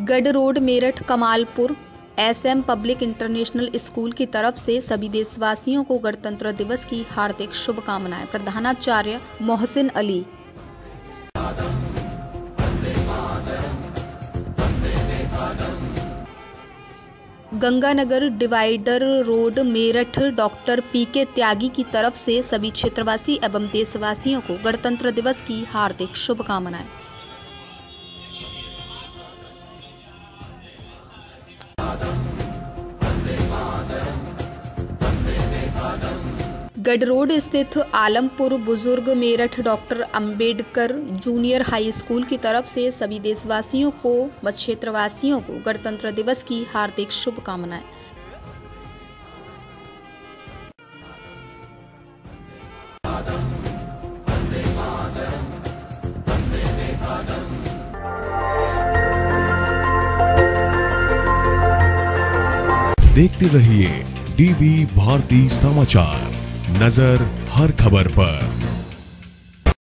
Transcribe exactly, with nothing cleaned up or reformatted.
गढ़ road Meerut Kamalpur S M public international school की तरफ से सभी देशवासियों को गणतंत्र दिवस की हार्दिक शुभकामनाएं। प्रधानाचार्य Mohsin Ali. Ganganagar divider road Meerut doctor P K Tyagi की तरफ से सभी क्षेत्रवासी एवं देशवासियों को गणतंत्र दिवस की हार्दिक शुभकामनाएं। गढ़ रोड स्थित Alampur Buzurg Meerut doctor Ambedkar junior high school की तरफ से सभी देशवासियों को व क्षेत्रवासियों को गणतंत्र दिवस की हार्दिक शुभकामनाएं। देखते रहिए डीबी भारती समाचार, नजर हर खबर पर।